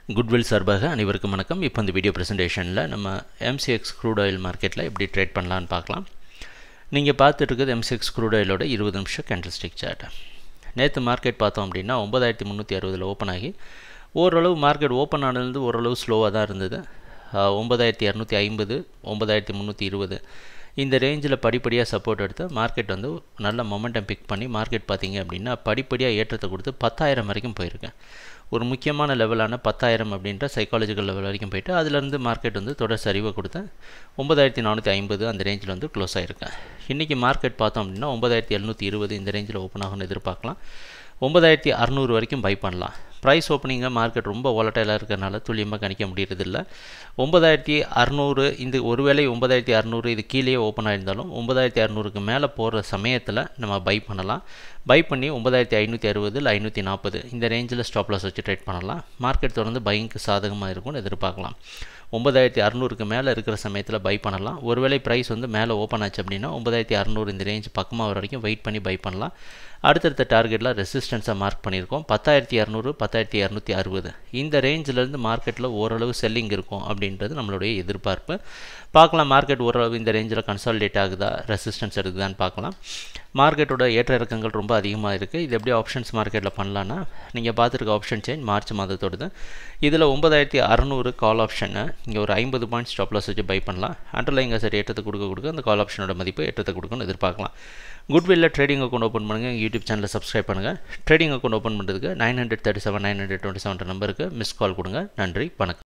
Goodwill சார்பாக அனைவருக்கும் வணக்கம். இப்போ இந்த வீடியோ ப்ரெசன்டேஷனில் நம்ம Mcx Crude oil மார்க்கெட்டில் எப்படி ட்ரேட் பண்ணலான்னு பார்க்கலாம். நீங்கள் பார்த்துட்டு இருக்கிறது Mcx Crude oilோட 20 நிமிஷம் கேண்டில்ஸ்டிக் சார்ட். நேற்று மார்க்கெட் பார்த்தோம் அப்படின்னா 9360 ஓப்பன் ஆகி ஓரளவு மார்க்கெட் ஓப்பன் ஆனது ஓரளவு ஸ்லோவாக தான் இருந்தது. 9250 9320 இந்த ரேஞ்சில் படிப்படியாக சப்போர்ட் எடுத்து மார்க்கெட் வந்து நல்ல மொமெண்டம் பிக் பண்ணி மார்க்கெட் பார்த்திங்க அப்படின்னா படிப்படியாக ஏற்றத்தை கொடுத்து 10,000 வரைக்கும் போயிருக்கேன். ஒரு முக்கியமான லெவலான 10,000 அப்படின்ற சைக்காலஜிக்கல் லெவல் வரைக்கும் போயிட்டு அதிலேருந்து மார்க்கெட் வந்து தொடர் சரிவை கொடுத்து 9450 அந்த ரேஞ்சில் வந்து க்ளோஸ் ஆகிருக்கேன். இன்றைக்கி மார்க்கெட் பார்த்தோம் அப்படின்னா 9720 இந்த ரேஞ்சில் ஓப்பன் ஆகும்னு எதிர்பார்க்கலாம். 9600 வரைக்கும் பை பண்ணலாம். ப்ரைஸ் ஓப்பனிங்காக மார்க்கெட் ரொம்ப வாலட்டைலாக இருக்கிறனால துல்லியமாக கணிக்க முடியறதில்லை. 9600 இந்த ஒருவேளை 9600 இது கீழே ஓப்பன் ஆகிருந்தாலும் 9600க்கு மேலே போகிற சமயத்தில் நம்ம பை பண்ணலாம். பை பண்ணி 9560 இல்லை 540 இந்த ரேஞ்சில் ஸ்டாப் லாஸ் வச்சு ட்ரேட் பண்ணலாம். மார்க்கெட் தொடர்ந்து பையிங்க்கு சாதகமாக இருக்கும்னு எதிர்பார்க்கலாம். 9600க்கு மேலே இருக்கிற சமயத்தில் பை பண்ணலாம். ஒருவேளை ப்ரைஸ் வந்து மேலே ஓப்பன் ஆச்சு அப்படின்னா 9600 இந்த ரேஞ்ச் பக்கமாக வர வரைக்கும் வெயிட் பண்ணி பை பண்ணலாம். அடுத்தடுத்த டார்கெட்டில் ரெசிஸ்டன்ஸாக மார்க் பண்ணியிருக்கோம் 10200 10260 இந்த ரேஞ்சிலேருந்து மார்க்கெட்டில் ஓரளவு செல்லிங் இருக்கும் அப்படின்றது நம்மளுடைய எதிர்பார்ப்பு. பார்க்கலாம் மார்க்கெட் ஓரளவு இந்த ரேஞ்சில் கன்சாலிடேட் ஆகுதா, ரெசிஸ்டன்ஸ் எடுக்குதான்னு பார்க்கலாம். மார்க்கெட்டோட ஏற்ற இறக்கங்கள் ரொம்ப அதிகமாக இருக்குது. இது எப்படி ஆப்ஷன்ஸ் மார்க்கெட்டில் பண்ணலான்னா நீங்கள் பார்த்துருக்க ஆப்ஷன் சேஞ்ச் மார்ச் மாதத்தோடுது. இதில் 9600 கால் ஆப்ஷனை இங்கே ஒரு 50 பாயிண்ட்ஸ் ஸ்டாப் லாஸ் வச்சு பை பண்ணலாம். அண்டர்லைங் அசட் ஏற்றத்தை கொடுக்க அந்த கால் ஆப்ஷனோட மதிப்பு ஏற்றத்தை கொடுக்கணும்னு எதிர்பார்க்கலாம். குட்வில்ல ட்ரேடிங் அக்கௌண்ட் ஓப்பன் பண்ணுங்கள். யூடியூப் சேனலை சப்ஸ்கிரைப் பண்ணுங்கள். ட்ரேடிங் அக்கௌண்ட் ஓப்பன் பண்ணுறதுக்கு 937 927 நம்பருக்கு மிஸ் கால் கொடுங்க. நன்றி, வணக்கம்.